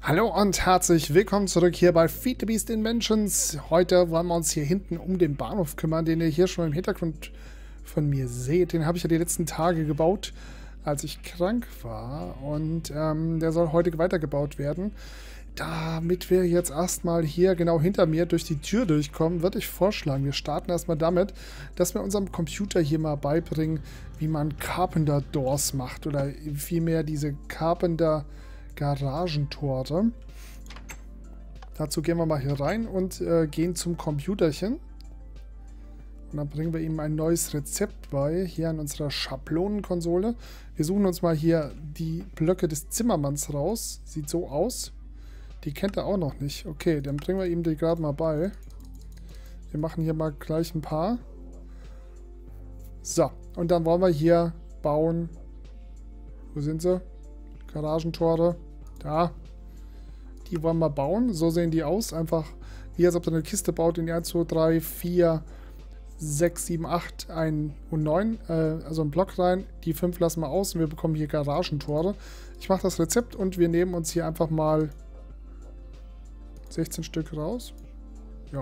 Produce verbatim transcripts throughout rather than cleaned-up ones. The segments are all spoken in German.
Hallo und herzlich willkommen zurück hier bei Feed the Beast Inventions. Heute wollen wir uns hier hinten um den Bahnhof kümmern, den ihr hier schon im Hintergrund von mir seht. Den habe ich ja die letzten Tage gebaut, als ich krank war. Und ähm, der soll heute weitergebaut werden. Damit wir jetzt erstmal hier genau hinter mir durch die Tür durchkommen, würde ich vorschlagen, wir starten erstmal damit, dass wir unserem Computer hier mal beibringen, wie man Carpenter Doors macht. Oder vielmehr diese Carpenter Garagentore. Dazu gehen wir mal hier rein und äh, gehen zum Computerchen. Und dann bringen wir ihm ein neues Rezept bei, hier an unserer Schablonenkonsole. Wir suchen uns mal hier die Blöcke des Zimmermanns raus. Sieht so aus. Die kennt er auch noch nicht. Okay, dann bringen wir ihm die gerade mal bei. Wir machen hier mal gleich ein paar. So, und dann wollen wir hier bauen. Wo sind sie? Garagentore. Da. Die wollen wir bauen. So sehen die aus. Einfach wie als ob ihr eine Kiste baut in eins, zwei, drei, vier, sechs, sieben, acht, eins und neun. Äh, also einen Block rein. Die fünf lassen wir aus und wir bekommen hier Garagentore. Ich mache das Rezept und wir nehmen uns hier einfach mal sechzehn Stück raus. Ja.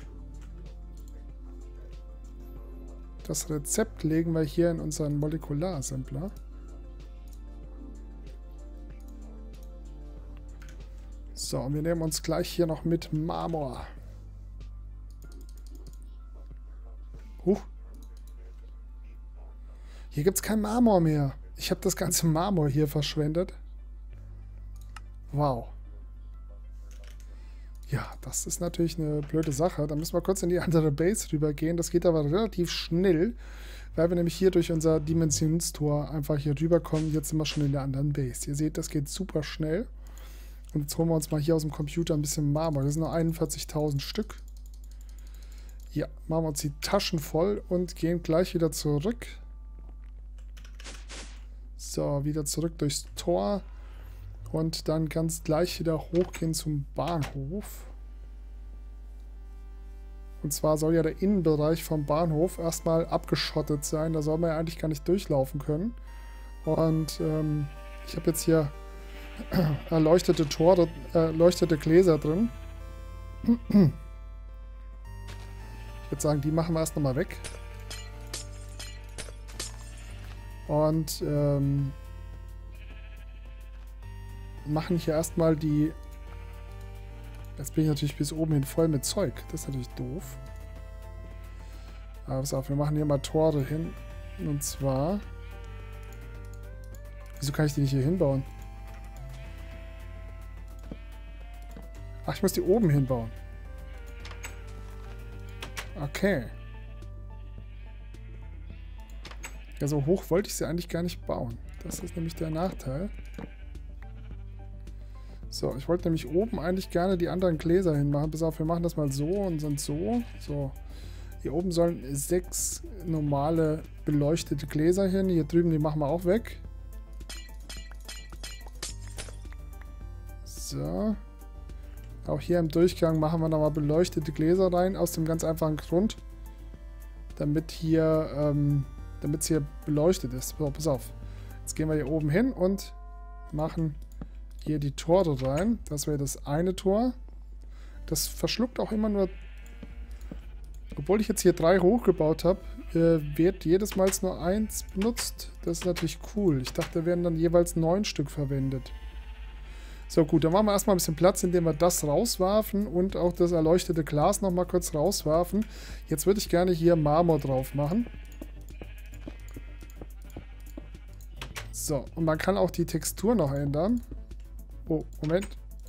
Das Rezept legen wir hier in unseren Molekularsempler. So, und wir nehmen uns gleich hier noch mit Marmor. Huch. Hier gibt es kein Marmor mehr. Ich habe das ganze Marmor hier verschwendet. Wow. Ja, das ist natürlich eine blöde Sache. Da müssen wir kurz in die andere Base rübergehen. Das geht aber relativ schnell, weil wir nämlich hier durch unser Dimensionstor einfach hier rüberkommen. Jetzt sind wir schon in der anderen Base. Ihr seht, das geht super schnell. Und jetzt holen wir uns mal hier aus dem Computer ein bisschen Marmor. Das sind noch einundvierzigtausend Stück. Ja, machen wir uns die Taschen voll und gehen gleich wieder zurück. So, wieder zurück durchs Tor. Und dann ganz gleich wieder hochgehen zum Bahnhof. Und zwar soll ja der Innenbereich vom Bahnhof erstmal abgeschottet sein. Da soll man ja eigentlich gar nicht durchlaufen können. Und ähm, ich habe jetzt hier erleuchtete Tore, erleuchtete Gläser drin. Ich würde sagen, die machen wir erst nochmal weg. Und ähm, machen hier erstmal die... Jetzt bin ich natürlich bis oben hin voll mit Zeug. Das ist natürlich doof. Aber pass auf, wir machen hier mal Tore hin. Und zwar... Wieso kann ich die nicht hier hinbauen? Ach, ich muss die oben hinbauen. Okay. Ja, so hoch wollte ich sie eigentlich gar nicht bauen. Das ist nämlich der Nachteil. So, ich wollte nämlich oben eigentlich gerne die anderen Gläser hinmachen. Pass auf, wir machen das mal so und sind so. So. Hier oben sollen sechs normale beleuchtete Gläser hin. Hier drüben, die machen wir auch weg. So. Auch hier im Durchgang machen wir nochmal beleuchtete Gläser rein, aus dem ganz einfachen Grund, damit hier, ähm, damit es hier beleuchtet ist. So, pass auf. Jetzt gehen wir hier oben hin und machen hier die Tore rein. Das wäre das eine Tor. Das verschluckt auch immer nur, obwohl ich jetzt hier drei hochgebaut habe, äh, wird jedes Mal nur eins benutzt. Das ist natürlich cool. Ich dachte, da werden dann jeweils neun Stück verwendet. So, gut, dann machen wir erstmal ein bisschen Platz, indem wir das rauswerfen und auch das erleuchtete Glas nochmal kurz rauswerfen. Jetzt würde ich gerne hier Marmor drauf machen. So, und man kann auch die Textur noch ändern. Oh, Moment.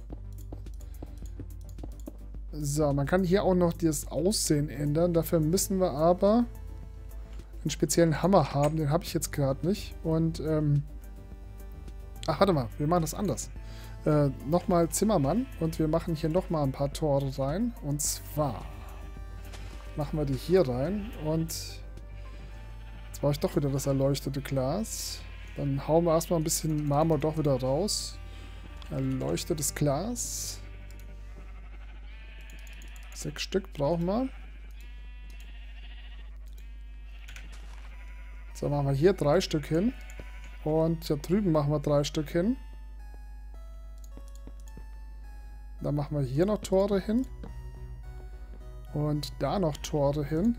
So, man kann hier auch noch das Aussehen ändern. Dafür müssen wir aber einen speziellen Hammer haben. Den habe ich jetzt gerade nicht. Und, ähm... Ach, warte mal, wir machen das anders. Äh, nochmal Zimmermann und wir machen hier nochmal ein paar Tore rein. Und zwar machen wir die hier rein und jetzt brauche ich doch wieder das erleuchtete Glas. Dann hauen wir erstmal ein bisschen Marmor doch wieder raus. Erleuchtetes Glas. Sechs Stück brauchen wir. So, machen wir hier drei Stück hin. Und da drüben machen wir drei Stück hin. Dann machen wir hier noch Tore hin. Und da noch Tore hin.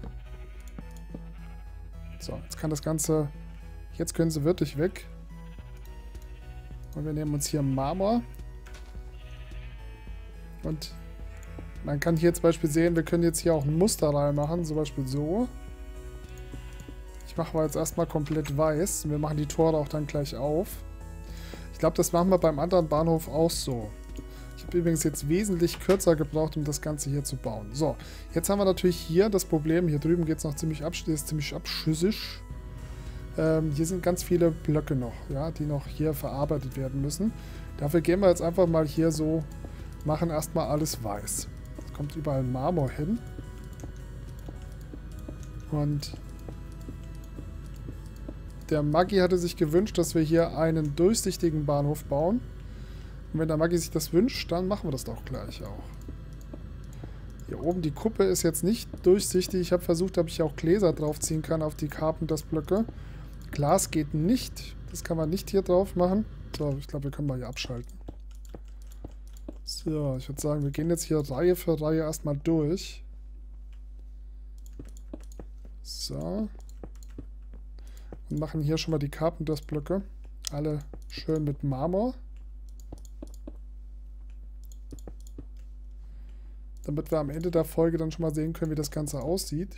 So, jetzt kann das Ganze... Jetzt können sie wirklich weg. Und wir nehmen uns hier Marmor. Und man kann hier zum Beispiel sehen, wir können jetzt hier auch ein Muster reinmachen. Zum Beispiel so. Ich mache aber jetzt erstmal komplett weiß. Wir machen die Tore auch dann gleich auf. Ich glaube, das machen wir beim anderen Bahnhof auch so. Ich habe übrigens jetzt wesentlich kürzer gebraucht, um das Ganze hier zu bauen. So, jetzt haben wir natürlich hier das Problem. Hier drüben geht es noch ziemlich, absch ist ziemlich abschüssig. Ähm, hier sind ganz viele Blöcke noch, ja, die noch hier verarbeitet werden müssen. Dafür gehen wir jetzt einfach mal hier so, machen erstmal alles weiß. Es kommt überall Marmor hin. Und der Maggi hatte sich gewünscht, dass wir hier einen durchsichtigen Bahnhof bauen. Und wenn der Maggi sich das wünscht, dann machen wir das doch gleich auch. Hier oben die Kuppe ist jetzt nicht durchsichtig. Ich habe versucht, ob ich auch Gläser draufziehen kann auf die Carpenters-Blöcke. Glas geht nicht. Das kann man nicht hier drauf machen. So, ich glaube, wir können mal hier abschalten. So, ich würde sagen, wir gehen jetzt hier Reihe für Reihe erstmal durch. So. Und machen hier schon mal die Carpenters-Blöcke. Alle schön mit Marmor. Damit wir am Ende der Folge dann schon mal sehen können, wie das Ganze aussieht.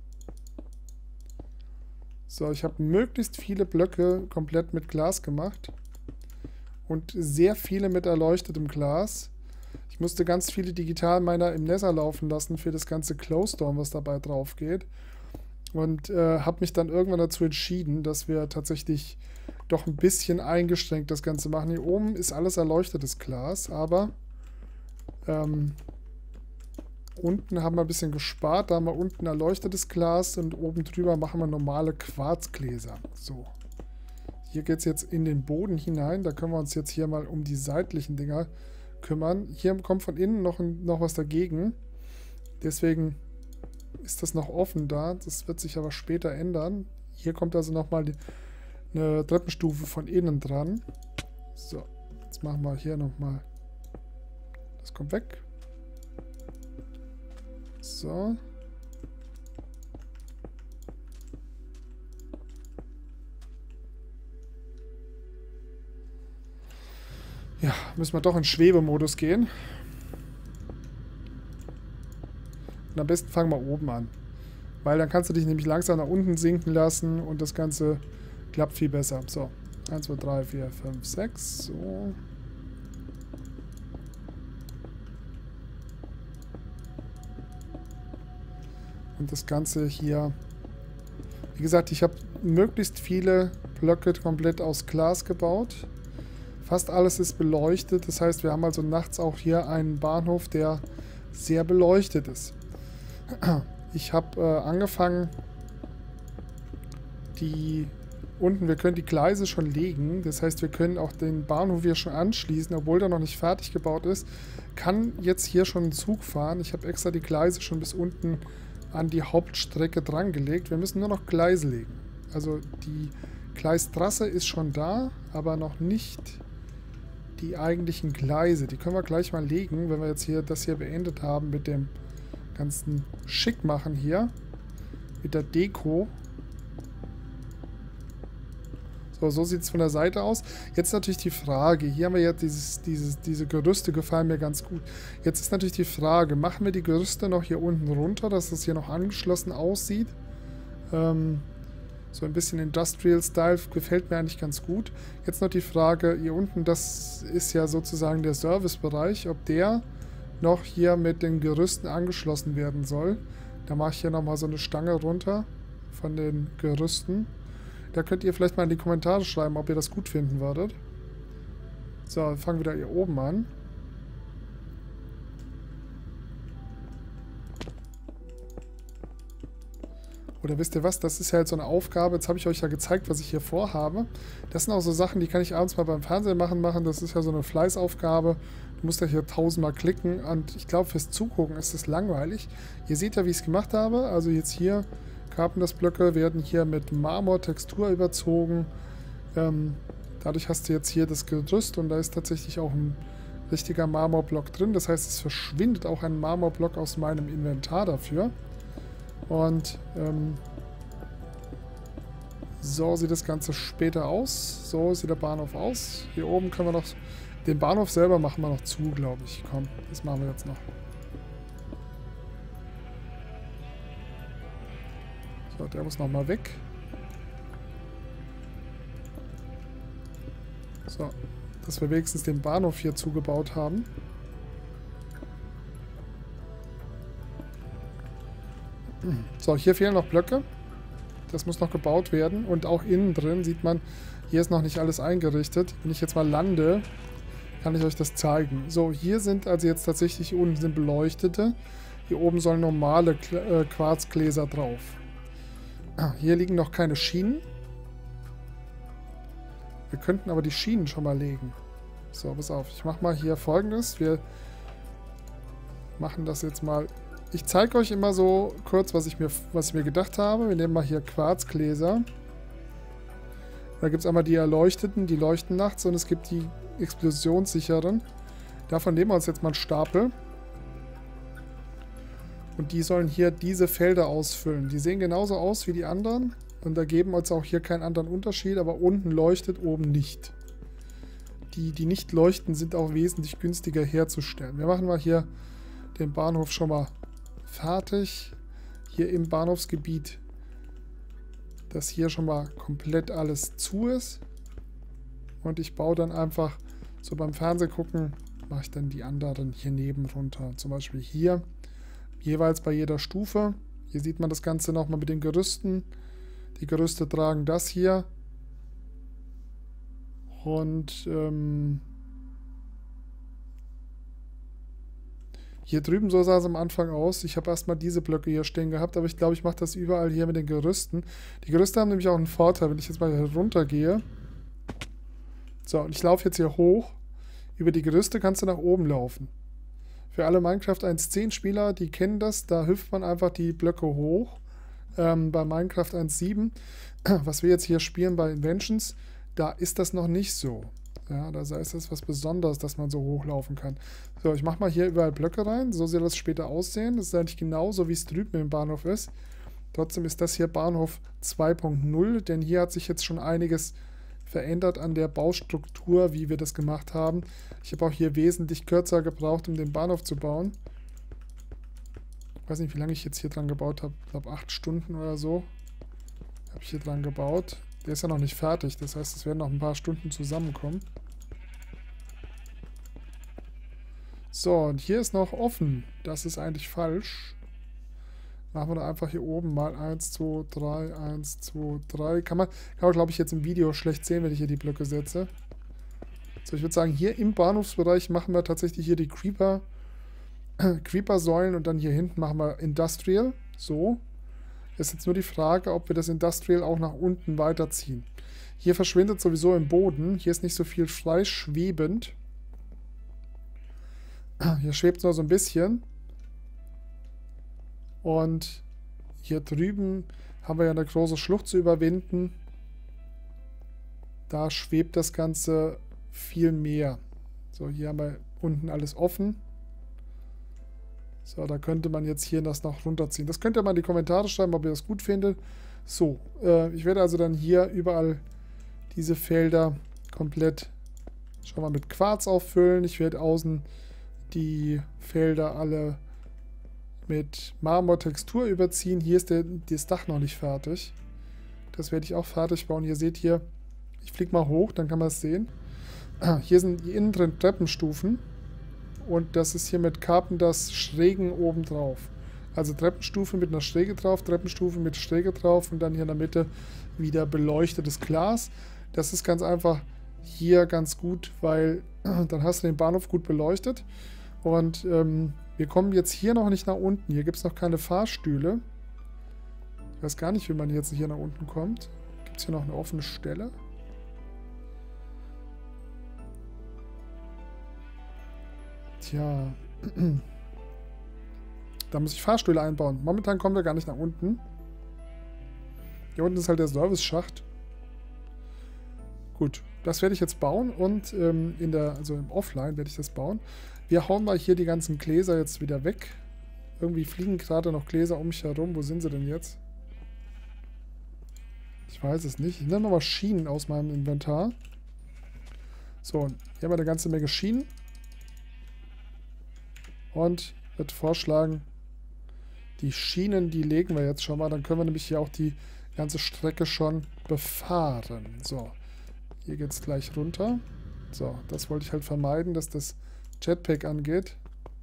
So, ich habe möglichst viele Blöcke komplett mit Glas gemacht. Und sehr viele mit erleuchtetem Glas. Ich musste ganz viele Digitalminer im Nether laufen lassen für das ganze Glowstone, was dabei drauf geht. Und äh, habe mich dann irgendwann dazu entschieden, dass wir tatsächlich doch ein bisschen eingeschränkt das Ganze machen. Hier oben ist alles erleuchtetes Glas, aber ähm, unten haben wir ein bisschen gespart. Da haben wir unten erleuchtetes Glas und oben drüber machen wir normale Quarzgläser. So. Hier geht es jetzt in den Boden hinein. Da können wir uns jetzt hier mal um die seitlichen Dinger kümmern. Hier kommt von innen noch, noch was dagegen. Deswegen ist das noch offen da. Das wird sich aber später ändern. Hier kommt also nochmal eine Treppenstufe von innen dran. So, jetzt machen wir hier nochmal. Das kommt weg. So. Ja, müssen wir doch in Schwebemodus gehen. Und am besten fangen wir oben an. Weil dann kannst du dich nämlich langsam nach unten sinken lassen und das Ganze klappt viel besser. So, eins, zwei, drei, vier, fünf, sechs. So. Und das Ganze hier. Wie gesagt, ich habe möglichst viele Blöcke komplett aus Glas gebaut. Fast alles ist beleuchtet. Das heißt, wir haben also nachts auch hier einen Bahnhof, der sehr beleuchtet ist. Ich habe äh, angefangen, die unten, wir können die Gleise schon legen. Das heißt, wir können auch den Bahnhof hier schon anschließen, obwohl der noch nicht fertig gebaut ist. Kann jetzt hier schon ein Zug fahren. Ich habe extra die Gleise schon bis unten an die Hauptstrecke dran gelegt. Wir müssen nur noch Gleise legen. Also die Gleistrasse ist schon da, aber noch nicht die eigentlichen Gleise. Die können wir gleich mal legen, wenn wir jetzt hier das hier beendet haben mit dem ganzen Schickmachen hier. Mit der Deko. So, so sieht es von der Seite aus. Jetzt natürlich die Frage, hier haben wir jetzt dieses, dieses, diese Gerüste gefallen mir ganz gut. Jetzt ist natürlich die Frage, machen wir die Gerüste noch hier unten runter, dass das hier noch angeschlossen aussieht? Ähm, so ein bisschen Industrial Style gefällt mir eigentlich ganz gut. Jetzt noch die Frage, hier unten, das ist ja sozusagen der Servicebereich, ob der noch hier mit den Gerüsten angeschlossen werden soll. Da mache ich hier nochmal so eine Stange runter von den Gerüsten. Da könnt ihr vielleicht mal in die Kommentare schreiben, ob ihr das gut finden würdet. So, fangen wir da hier oben an. Oder wisst ihr was, das ist ja halt so eine Aufgabe. Jetzt habe ich euch ja gezeigt, was ich hier vorhabe. Das sind auch so Sachen, die kann ich abends mal beim Fernsehen machen. machen. Das ist ja so eine Fleißaufgabe. Du musst ja hier tausendmal klicken. Und ich glaube, fürs Zugucken ist das langweilig. Ihr seht ja, wie ich es gemacht habe. Also jetzt hier, Carpenters-Blöcke werden hier mit Marmor-Textur überzogen. Ähm, dadurch hast du jetzt hier das Gerüst und da ist tatsächlich auch ein richtiger Marmorblock drin. Das heißt, es verschwindet auch ein Marmorblock aus meinem Inventar dafür. Und ähm, so sieht das Ganze später aus. So sieht der Bahnhof aus. Hier oben können wir noch... Den Bahnhof selber machen wir noch zu, glaube ich. Komm, das machen wir jetzt noch. So, der muss nochmal weg. So, dass wir wenigstens den Bahnhof hier zugebaut haben. So, hier fehlen noch Blöcke. Das muss noch gebaut werden. Und auch innen drin sieht man, hier ist noch nicht alles eingerichtet. Wenn ich jetzt mal lande, kann ich euch das zeigen. So, hier sind also jetzt tatsächlich unten sind beleuchtete. Hier oben sollen normale äh, Quarzgläser drauf. Ah, hier liegen noch keine Schienen. Wir könnten aber die Schienen schon mal legen. So, pass auf. Ich mache mal hier Folgendes. Wir machen das jetzt mal. Ich zeige euch immer so kurz, was ich mir, was ich mir gedacht habe. Wir nehmen mal hier Quarzgläser. Da gibt es einmal die erleuchteten, die leuchten nachts, und es gibt die explosionssicheren. Davon nehmen wir uns jetzt mal einen Stapel. Und die sollen hier diese Felder ausfüllen. Die sehen genauso aus wie die anderen. Und da geben uns auch hier keinen anderen Unterschied, aber unten leuchtet, oben nicht. Die, die nicht leuchten, sind auch wesentlich günstiger herzustellen. Wir machen mal hier den Bahnhof schon mal fertig. Hier im Bahnhofsgebiet, dass hier schon mal komplett alles zu ist. Und ich baue dann einfach, so beim Fernsehgucken, mache ich dann die anderen hier neben runter. Zum Beispiel hier, jeweils bei jeder Stufe. Hier sieht man das Ganze nochmal mit den Gerüsten. Die Gerüste tragen das hier. Und ähm, hier drüben, so sah es am Anfang aus. Ich habe erstmal diese Blöcke hier stehen gehabt, aber ich glaube, ich mache das überall hier mit den Gerüsten. Die Gerüste haben nämlich auch einen Vorteil, wenn ich jetzt mal hier runter gehe. So, und ich laufe jetzt hier hoch. Über die Gerüste kannst du nach oben laufen. Für alle Minecraft eins Punkt zehn Spieler, die kennen das, da hüpft man einfach die Blöcke hoch. Ähm, bei Minecraft eins Punkt sieben, was wir jetzt hier spielen bei Inventions, da ist das noch nicht so. Ja, da ist das was Besonderes, dass man so hochlaufen kann. So, ich mache mal hier überall Blöcke rein. So soll das später aussehen. Das ist eigentlich genauso, wie es drüben im Bahnhof ist. Trotzdem ist das hier Bahnhof zwei Punkt null, denn hier hat sich jetzt schon einiges verändert an der Baustruktur, wie wir das gemacht haben. Ich habe auch hier wesentlich kürzer gebraucht, um den Bahnhof zu bauen. Ich weiß nicht, wie lange ich jetzt hier dran gebaut habe. Ich glaube, acht Stunden oder so habe ich hier dran gebaut. Der ist ja noch nicht fertig. Das heißt, es werden noch ein paar Stunden zusammenkommen. So, und hier ist noch offen. Das ist eigentlich falsch. Machen wir da einfach hier oben mal eins, zwei, drei, eins, zwei, drei. Kann man, kann man glaube ich, jetzt im Video schlecht sehen, wenn ich hier die Blöcke setze. So, ich würde sagen, hier im Bahnhofsbereich machen wir tatsächlich hier die Creeper, Creeper-Säulen, und dann hier hinten machen wir Industrial. So. Ist jetzt nur die Frage, ob wir das Industrial auch nach unten weiterziehen. Hier verschwindet sowieso im Boden. Hier ist nicht so viel frei schwebend. Hier schwebt es nur so ein bisschen. Und hier drüben haben wir ja eine große Schlucht zu überwinden. Da schwebt das Ganze viel mehr. So, hier haben wir unten alles offen. So, da könnte man jetzt hier das noch runterziehen. Das könnt ihr mal in die Kommentare schreiben, ob ihr das gut findet. So, äh, ich werde also dann hier überall diese Felder komplett schon mal mit Quarz auffüllen. Ich werde außen die Felder alle mit Marmortextur überziehen. Hier ist der, das Dach noch nicht fertig. Das werde ich auch fertig bauen. Ihr seht hier, ich fliege mal hoch, dann kann man es sehen. Hier sind die innen drin Treppenstufen. Und das ist hier mit Carpenters Schrägen oben drauf. Also Treppenstufe mit einer Schräge drauf, Treppenstufe mit Schräge drauf und dann hier in der Mitte wieder beleuchtetes Glas. Das ist ganz einfach hier ganz gut, weil dann hast du den Bahnhof gut beleuchtet. Und ähm, wir kommen jetzt hier noch nicht nach unten. Hier gibt es noch keine Fahrstühle. Ich weiß gar nicht, wie man jetzt hier nach unten kommt. Gibt es hier noch eine offene Stelle? Tja. Da muss ich Fahrstühle einbauen. Momentan kommen wir gar nicht nach unten. Hier unten ist halt der Service-Schacht. Gut. das werde ich jetzt bauen und ähm, in der, also im Offline werde ich das bauen. Wir hauen mal hier die ganzen Gläser jetzt wieder weg. Irgendwie fliegen gerade noch Gläser um mich herum. Wo sind sie denn jetzt? Ich weiß es nicht. Ich nehme mal Schienen aus meinem Inventar. So, hier haben wir eine ganze Menge Schienen. Und ich würde vorschlagen, die Schienen, die legen wir jetzt schon mal. Dann können wir nämlich hier auch die ganze Strecke schon befahren. So, hier geht es gleich runter. So, das wollte ich halt vermeiden, dass das Jetpack angeht.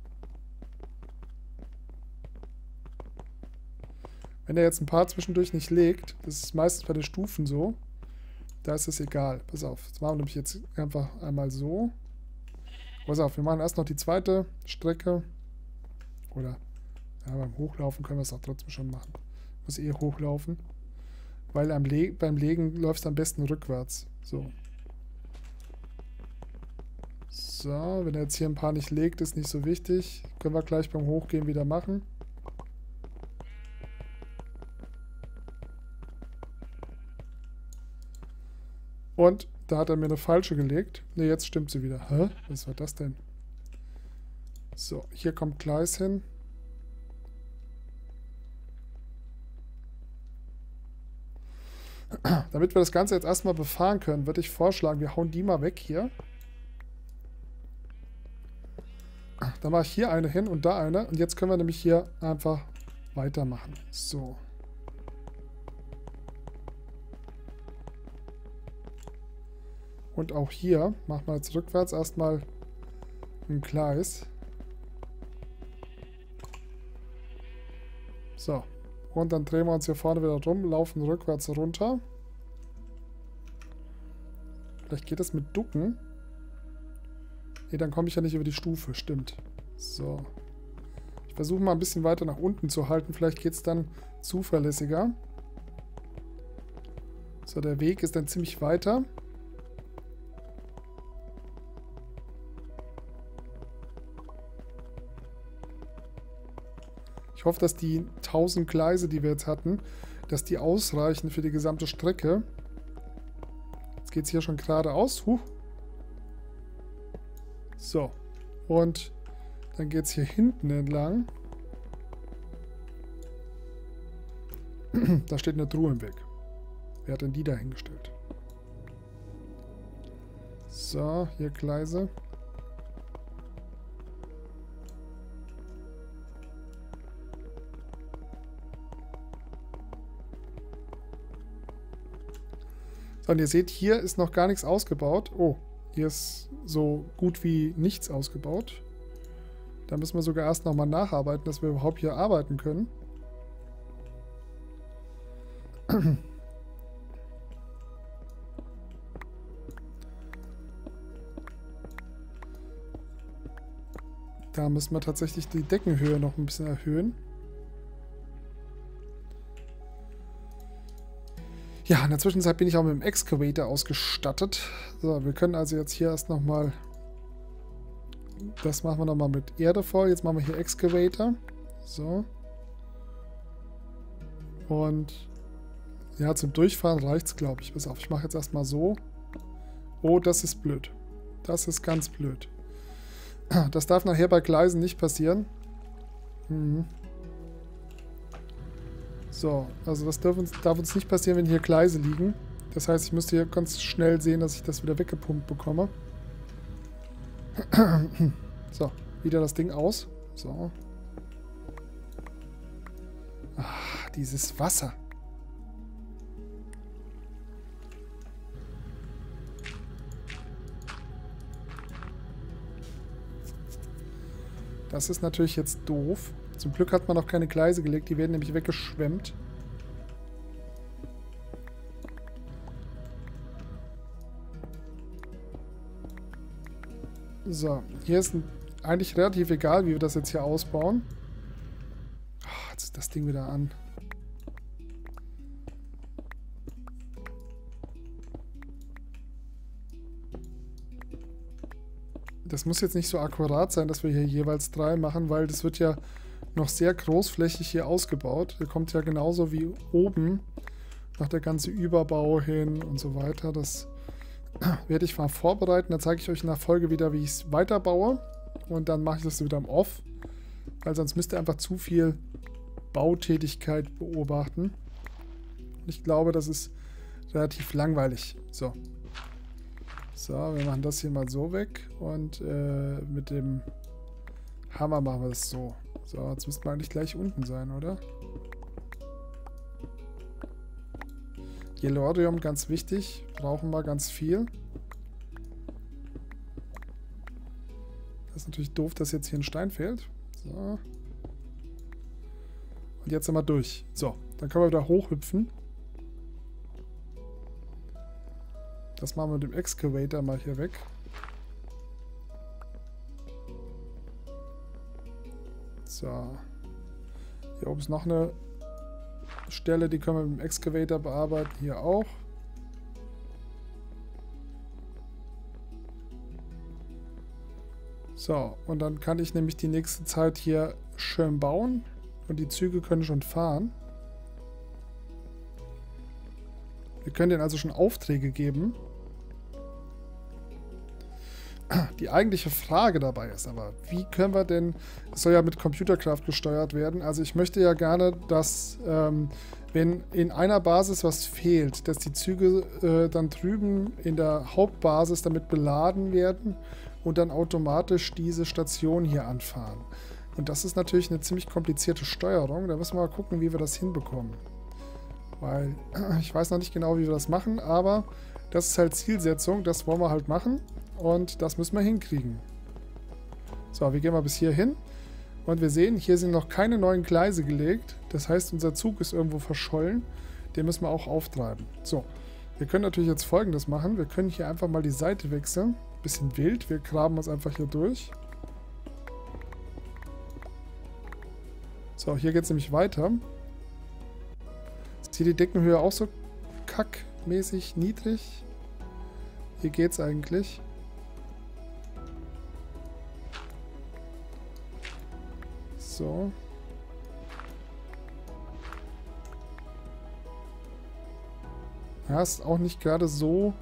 Wenn er jetzt ein paar zwischendurch nicht legt, das ist meistens bei den Stufen so, da ist es egal. Pass auf, jetzt machen wir nämlich jetzt einfach einmal so. Pass auf, wir machen erst noch die zweite Strecke. Oder ja, beim Hochlaufen können wir es auch trotzdem schon machen. Muss eh hochlaufen. Weil am Le beim Legen läuft es am besten rückwärts. So. So, wenn er jetzt hier ein paar nicht legt, ist nicht so wichtig. Können wir gleich beim Hochgehen wieder machen. Und da hat er mir eine falsche gelegt. Ne, jetzt stimmt sie wieder. Hä? Was war das denn? So, hier kommt Gleis hin. Damit wir das Ganze jetzt erstmal befahren können, würde ich vorschlagen, wir hauen die mal weg hier. Dann mache ich hier eine hin und da eine. Und jetzt können wir nämlich hier einfach weitermachen. So. Und auch hier machen wir jetzt rückwärts erstmal ein Gleis. So. Und dann drehen wir uns hier vorne wieder rum, laufen rückwärts runter. Vielleicht geht das mit Ducken. Ne, dann komme ich ja nicht über die Stufe. Stimmt. So. Ich versuche mal ein bisschen weiter nach unten zu halten. Vielleicht geht es dann zuverlässiger. So, der Weg ist dann ziemlich weiter. Ich hoffe, dass die tausend Gleise, die wir jetzt hatten, dass die ausreichen für die gesamte Strecke. Jetzt geht es hier schon geradeaus. Huh. So. Und dann geht es hier hinten entlang. Da steht eine Truhe im Weg. Wer hat denn die da hingestellt? So, hier Gleise. So, und ihr seht, hier ist noch gar nichts ausgebaut. Oh, hier ist so gut wie nichts ausgebaut. Da müssen wir sogar erst nochmal nacharbeiten, dass wir überhaupt hier arbeiten können. Da müssen wir tatsächlich die Deckenhöhe noch ein bisschen erhöhen. Ja, in der Zwischenzeit bin ich auch mit dem Excavator ausgestattet. So, wir können also jetzt hier erst nochmal... Das machen wir nochmal mit Erde voll. Jetzt machen wir hier Excavator. So. Und... Ja, zum Durchfahren reicht es, glaube ich. Pass auf, ich mache jetzt erstmal so. Oh, das ist blöd. Das ist ganz blöd. Das darf nachher bei Gleisen nicht passieren. Mhm. So, also das darf uns, darf uns nicht passieren, wenn hier Gleise liegen. Das heißt, ich müsste hier ganz schnell sehen, dass ich das wieder weggepumpt bekomme. So, wieder das Ding aus. So. Ach, dieses Wasser. Das ist natürlich jetzt doof. Zum Glück hat man noch keine Gleise gelegt, die werden nämlich weggeschwemmt. So, hier ist ein, eigentlich relativ egal, wie wir das jetzt hier ausbauen. Oh, jetzt ist das Ding wieder an. Das muss jetzt nicht so akkurat sein, dass wir hier jeweils drei machen, weil das wird ja noch sehr großflächig hier ausgebaut. Hier kommt ja genauso wie oben noch der ganze Überbau hin und so weiter. Das werde ich mal vorbereiten. Da zeige ich euch in der Folge wieder, wie ich es weiterbaue. Und dann mache ich das wieder im Off. Weil sonst müsst ihr einfach zu viel Bautätigkeit beobachten. Ich glaube, das ist relativ langweilig. So. So, wir machen das hier mal so weg. Und äh, mit dem Hammer machen wir das so. So, jetzt müssten wir eigentlich gleich unten sein, oder? Yellorium, ganz wichtig. Brauchen wir ganz viel. Das ist natürlich doof, dass jetzt hier ein Stein fehlt. So. Und jetzt sind wir durch. So, dann können wir wieder hochhüpfen. Das machen wir mit dem Excavator mal hier weg. So. Hier oben ist noch eine Stelle, die können wir mit dem Excavator bearbeiten. Hier auch. So, und dann kann ich nämlich die nächste Zeit hier schön bauen. Und die Züge können schon fahren. Wir können denen also schon Aufträge geben. Die eigentliche Frage dabei ist aber, wie können wir denn, es soll ja mit Computerkraft gesteuert werden, also ich möchte ja gerne, dass ähm, wenn in einer Basis was fehlt, dass die Züge äh, dann drüben in der Hauptbasis damit beladen werden und dann automatisch diese Station hier anfahren. Und das ist natürlich eine ziemlich komplizierte Steuerung, da müssen wir mal gucken, wie wir das hinbekommen. Weil ich weiß noch nicht genau, wie wir das machen, aber das ist halt Zielsetzung, das wollen wir halt machen. Und das müssen wir hinkriegen. So, wir gehen mal bis hier hin. Und wir sehen, hier sind noch keine neuen Gleise gelegt. Das heißt, unser Zug ist irgendwo verschollen. Den müssen wir auch auftreiben. So, wir können natürlich jetzt Folgendes machen. Wir können hier einfach mal die Seite wechseln. Bisschen wild. Wir graben uns einfach hier durch. So, hier geht es nämlich weiter. Ist hier die Deckenhöhe auch so kackmäßig niedrig? Hier geht's eigentlich. So. Ja, ist auch nicht gerade so.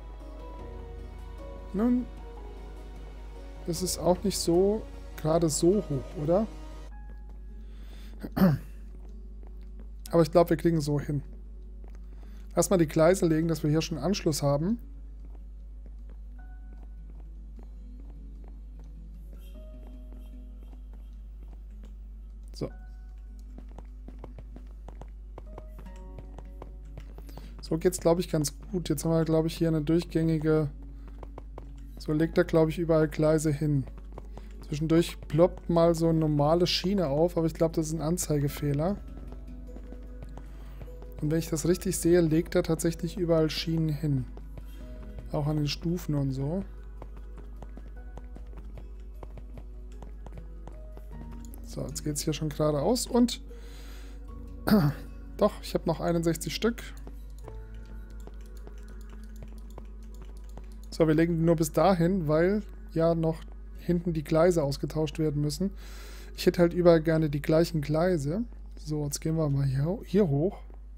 Nun, es ist auch nicht so gerade so hoch, oder? Aber ich glaube, wir kriegen es so hin. Erstmal die Gleise legen, dass wir hier schon Anschluss haben. So. So geht es, glaube ich, ganz gut. Jetzt haben wir, glaube ich, hier eine durchgängige... So legt er, glaube ich, überall Gleise hin. Zwischendurch ploppt mal so eine normale Schiene auf, aber ich glaube, das ist ein Anzeigefehler. Und wenn ich das richtig sehe, legt er tatsächlich überall Schienen hin. Auch an den Stufen und so. So, jetzt geht es hier schon geradeaus und... Doch, ich habe noch einundsechzig Stück. So, wir legen die nur bis dahin, weil ja noch hinten die Gleise ausgetauscht werden müssen. Ich hätte halt überall gerne die gleichen Gleise. So, jetzt gehen wir mal hier, hier hoch.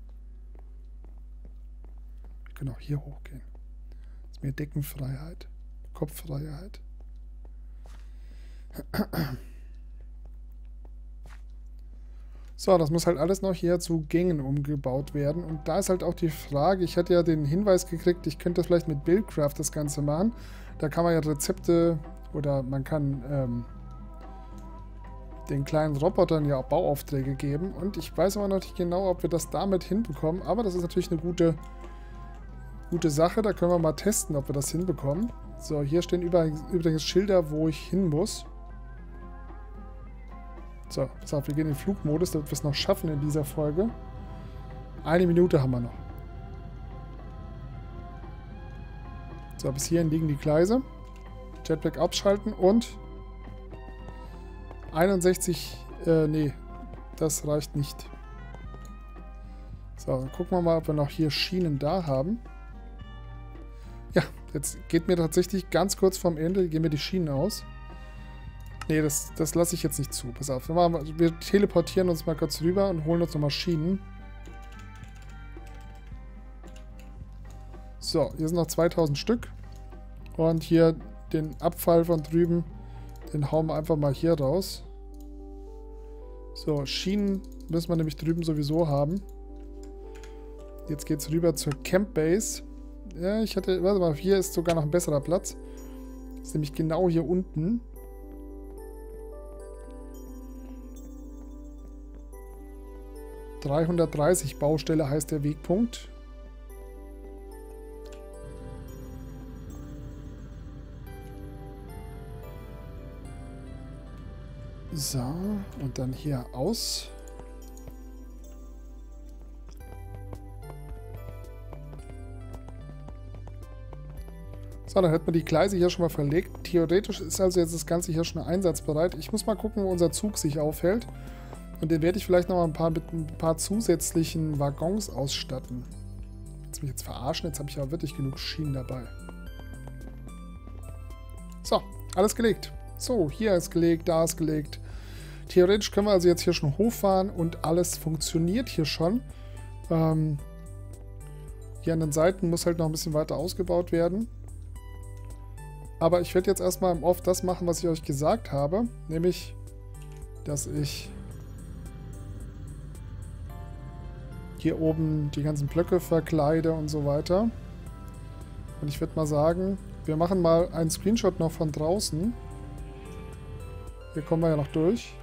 Wir können auch hier hochgehen. Das ist mehr Deckenfreiheit. Kopffreiheit. So, das muss halt alles noch hier zu Gängen umgebaut werden. Und da ist halt auch die Frage, ich hatte ja den Hinweis gekriegt, ich könnte das vielleicht mit Buildcraft das Ganze machen. Da kann man ja Rezepte oder man kann ähm, den kleinen Robotern ja auch Bauaufträge geben. Und ich weiß aber noch nicht genau, ob wir das damit hinbekommen. Aber das ist natürlich eine gute, gute Sache. Da können wir mal testen, ob wir das hinbekommen. So, hier stehen übrigens Schilder, wo ich hin muss. So, pass auf, wir gehen in den Flugmodus, damit wir es noch schaffen in dieser Folge. Eine Minute haben wir noch. So, bis hierhin liegen die Gleise. Jetpack abschalten und einundsechzig, äh, nee, das reicht nicht. So, dann gucken wir mal, ob wir noch hier Schienen da haben. Ja, jetzt geht mir tatsächlich ganz kurz vorm Ende, gehen mir die Schienen aus. Nee, das, das lasse ich jetzt nicht zu. Pass auf, wir, machen, wir teleportieren uns mal kurz rüber und holen uns nochmal Schienen. So, hier sind noch zweitausend Stück. Und hier den Abfall von drüben, den hauen wir einfach mal hier raus. So, Schienen müssen wir nämlich drüben sowieso haben. Jetzt geht es rüber zur Camp Base. Ja, ich hatte, warte mal, hier ist sogar noch ein besserer Platz. Das ist nämlich genau hier unten. dreihundertdreißig Baustelle heißt der Wegpunkt. So, und dann hier aus. So, dann hätten wir die Gleise hier schon mal verlegt. Theoretisch ist also jetzt das Ganze hier schon einsatzbereit. Ich muss mal gucken, wo unser Zug sich aufhält. Und den werde ich vielleicht noch mal ein paar mit ein paar zusätzlichen Waggons ausstatten. Willst du mich jetzt verarschen? Jetzt habe ich ja wirklich genug Schienen dabei. So, alles gelegt. So, hier ist gelegt, da ist gelegt. Theoretisch können wir also jetzt hier schon hochfahren und alles funktioniert hier schon. Ähm, hier an den Seiten muss halt noch ein bisschen weiter ausgebaut werden. Aber ich werde jetzt erstmal im Off das machen, was ich euch gesagt habe. Nämlich, dass ich hier oben die ganzen Blöcke verkleide und so weiter. Und ich würde mal sagen, wir machen mal einen Screenshot noch von draußen. Hier kommen wir ja noch durch.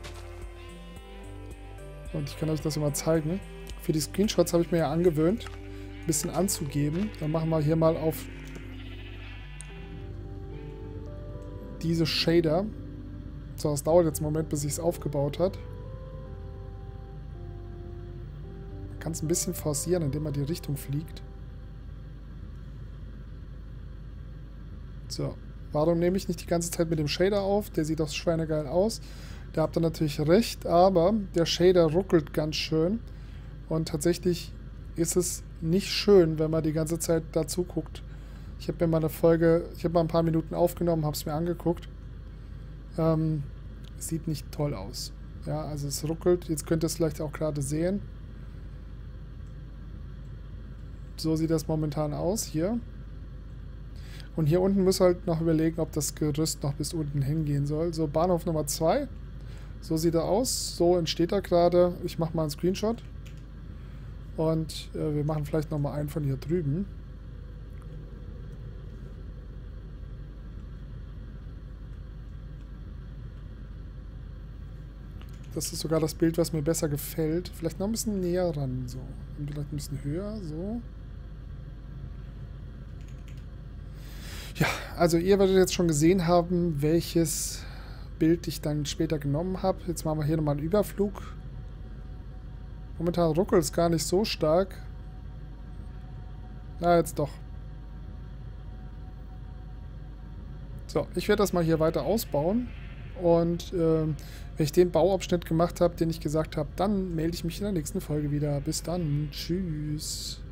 Und ich kann euch das immer zeigen. Für die Screenshots habe ich mir ja angewöhnt, ein bisschen anzugeben. Dann machen wir hier mal auf diese Shader. So, das dauert jetzt einen Moment, bis sich es aufgebaut hat. Man kann es ein bisschen forcieren, indem man die Richtung fliegt. So, warum nehme ich nicht die ganze Zeit mit dem Shader auf? Der sieht doch schweinegeil aus. Da habt ihr natürlich recht, aber der Shader ruckelt ganz schön. Und tatsächlich ist es nicht schön, wenn man die ganze Zeit dazu guckt. Ich habe mir mal eine Folge, ich habe mal ein paar Minuten aufgenommen, habe es mir angeguckt. Ähm, sieht nicht toll aus. Ja, also es ruckelt. Jetzt könnt ihr es vielleicht auch gerade sehen. So sieht das momentan aus hier. Und hier unten müssen wir halt noch überlegen, ob das Gerüst noch bis unten hingehen soll. So, Bahnhof Nummer zwei. So sieht er aus. So entsteht er gerade. Ich mache mal einen Screenshot. Und äh, wir machen vielleicht nochmal einen von hier drüben. Das ist sogar das Bild, was mir besser gefällt. Vielleicht noch ein bisschen näher ran. So. Und vielleicht ein bisschen höher. So. Ja, also ihr werdet jetzt schon gesehen haben, welches Bild ich dann später genommen habe. Jetzt machen wir hier nochmal einen Überflug. Momentan ruckelt es gar nicht so stark. Na, jetzt doch. So, ich werde das mal hier weiter ausbauen. Und äh, wenn ich den Bauabschnitt gemacht habe, den ich gesagt habe, dann melde ich mich in der nächsten Folge wieder. Bis dann. Tschüss.